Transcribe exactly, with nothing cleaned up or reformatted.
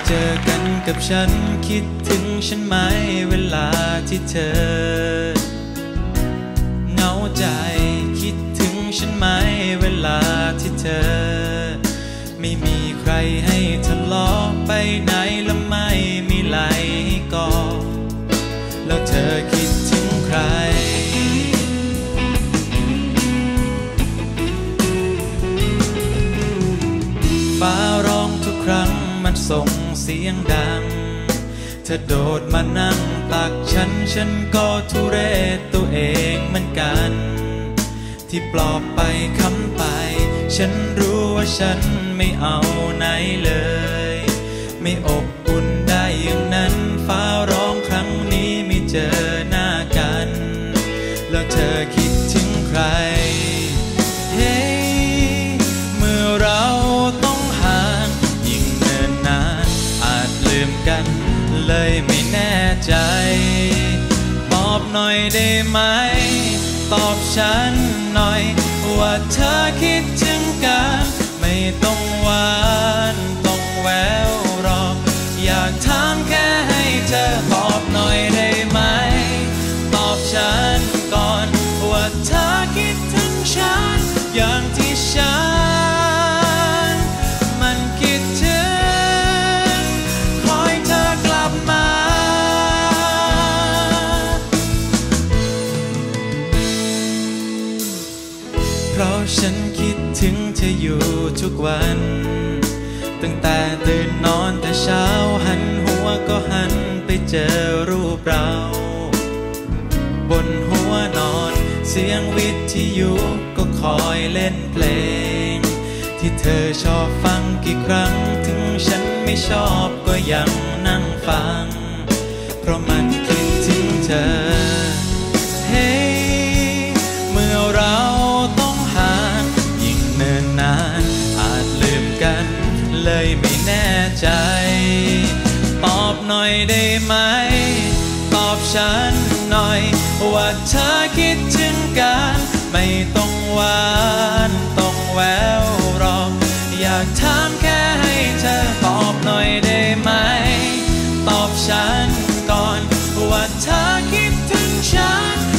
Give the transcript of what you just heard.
เจอกันกับฉันคิดถึงฉันไหมเวลาที่เธอเหงาใจคิดถึงฉันไหมเวลาที่เธอไม่มีใครให้ทะเลาะไปไหนและไม่มีไหลให้กอดแล้วเธอคิดถึงใครฟ้าร้องทุกครั้งมันส่งเสียงดังเธอโดดมานั่งตักฉันฉันก็ทุเรศตัวเองเหมือนกันที่ปลอบไปค้ำไปฉันรู้ว่าฉันไม่เอาไหนเลยไม่อบอุ่นได้อย่างนั้นฟ้าร้องครั้งนี้ไม่เจอหน้ากันแล้วเธอคิดถึงใครเฮ้เมื่อเราต้องห่างยิ่งเนิ่นนานอาจลืมกันเลยไม่แน่ใจตอบหน่อยได้ไหมตอบฉันหน่อยว่าเธอคิดถึงกันไม่ต้องหวานต้องแววหรอกอยากถามแค่ให้เธอตอบหน่อยได้ไหมตอบฉันก่อนว่าเธอคิดถึงฉันอย่างที่ฉันมันคิดถึงคอยเธอกลับมาเพราะฉันคิดถึงเธออยู่ทุกวันตั้งแต่ตื่นนอนแต่เช้าหันหัวก็หันไปเจอรูปเราบนหัวนอนเสียงวิทยุก็คอยเล่นเพลงที่เธอชอบฟังกี่ครั้งถึงฉันไม่ชอบก็ยังนั่งฟังเพราะมันคิดถึงเธอเฮ้เมื่อเราต้องห่างยิ่งเนิ่นนานอาจลืมกันเลยไม่แน่ใจตอบหน่อยได้ไหมตอบฉันหน่อยว่าเธอคิดถึงกันไม่ต้องหวานต้องแววหรอกอยากถามแค่ให้เธอตอบหน่อยได้ไหมตอบฉันก่อนว่าเธอคิดถึงฉัน